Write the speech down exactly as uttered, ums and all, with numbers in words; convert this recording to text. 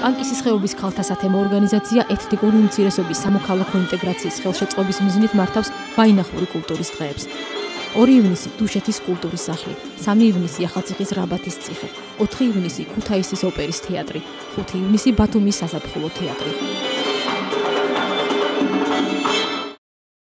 კანკისის ხეობის ქალთა სათემო ორგანიზაცია ეთნიკური უმცირესობის სამოქალაქო ინტეგრაციის ხელშეწყობის მიზნით მართავს ვაინახური კულტურის დღეებს. ორი ივნისი დუშეთის კულტურის სახლი, სამი ივნისი ახალციხის რაბათის ციხე, ოთხი ივნისი ქუთაისის ოპერის თეატრი, ხუთი ივნისი ბათუმის საზაფხულო თეატრი.